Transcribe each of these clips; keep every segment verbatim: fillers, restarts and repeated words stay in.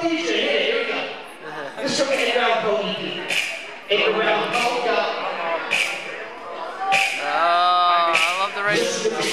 teacher, here we go. Let's show me Edgar Allan Poe. Edgar Allan Poe, go. Oh, I love the race. Yo, it's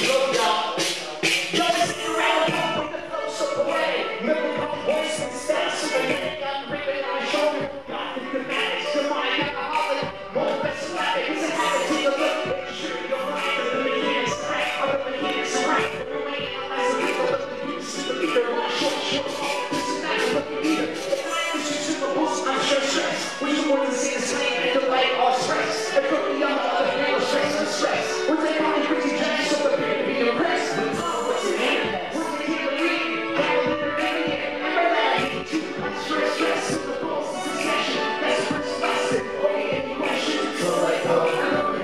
Edgar Allan Poe, bring the flow so away. Remember my voice and stats, so the man got ripping on my shoulder. Got the thematics, your mind, alcoholic. More best life, it's a habit to the look. Sure, you're right, but the mechanics crack, or the mechanics are right. But remain as a leader, but the use of the leader, one short, short, short. This is not a lucky leader. The mind is just super boost, I'm sure stress. We just want to see the same, and the light all stress. And put me on the other hand of stress and stress. We're taking on the crazy jacks, so prepare to be impressed. But what's your name? What's the key to read? How will it be? Remember that I hate you. I'm stress, stress, super balls in succession. That's the first lesson. Okay, any questions? Flow like Poe. Flow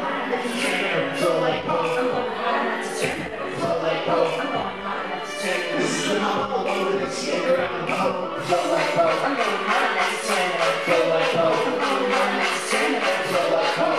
like Poe. Flow like Poe. This is the mama of the one that's Edgar Allan Poe. Flow like Poe. Flow like Poe. Flow like Poe.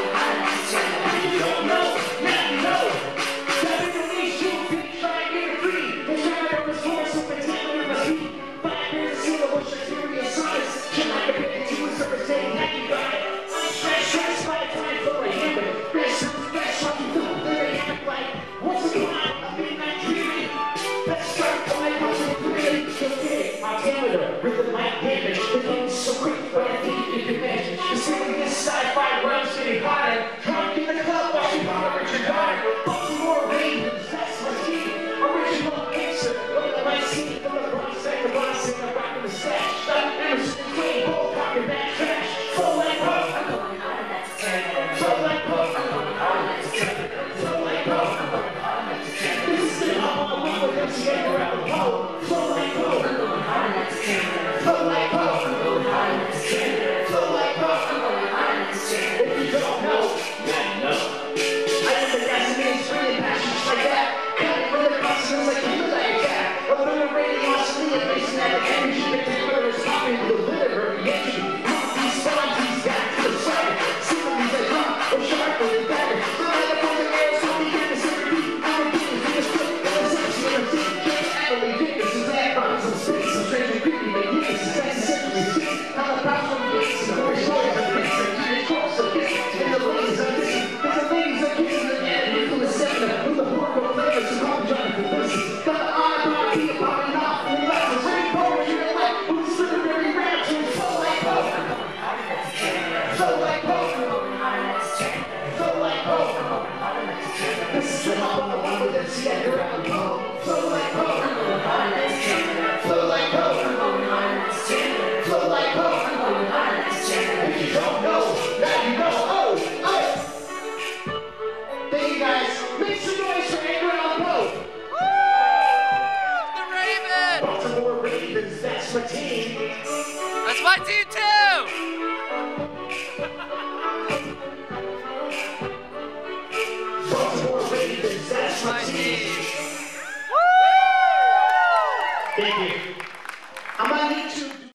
You don't know, now you know. That in the least you can try and get it free. They try to run this force so pretend we must be. Five years to see the bush exterior science. Can I compare it to a surface day? Now you got it. Stress, stress, by the time for a hammer. Stress, stress, like you don't really have like. What's the line? I mean, I'm dreaming. Let's start going on to the three. Okay, I'll tell it. Rhythm like damage. The game's so quick, but I think you can imagine. The ceiling is sci-fi rhymes getting hotter. Drunk in the club, watching Mama Richard Donner. Baltimore Ravens, that's my team. Original answer, look at my scene. From the Bronx, and the Bronx, and the rock in the stash. Doug Emerson and Queen, both talking back trash. Flow like Poe. Flow like Poe. Flow like Poe. This is the mama of the M C Edgar Allan Poe. Flow like Poe. Flow like Poe. Flow like Poe. If you don't know, now you know. I am the guy's name, bringing passions like that. Cutting with the customers like you like a cat. Obliterating awesomely and facing that energy. Particular is popping with a literary entry. These spawns, these guys to the side. Similarly, they come, or sharper than better. The light up on the air, so we get this every beat. I'm a beat, we just put it in the same scene. Just Emily Dickens, and that bombs in space. Some strange and creepy, they need this. That's essentially six. How the power from the base, and the voice boys are fixed. And keep it close, so kiss. And the ladies are kissing. There's the ladies are kissing. And the infamous seven. With the horrible flavors, so call me Jonathan Wilson. Got the honor party, popping off. And the left is ready poetry and light. Who's the literary rap to flow like Poe. Flow like Poe. Flow like Poe. This is the mama of the one with M C Edgar Allan Poe. Flow like Poe. Flow like Poe. Flow like Poe. If you don't know, now you know. Oh, oh. Thank you guys. Make some noise for Edgar Allan Poe. The Raven! Baltimore Ravens, that's my team. That's my team too!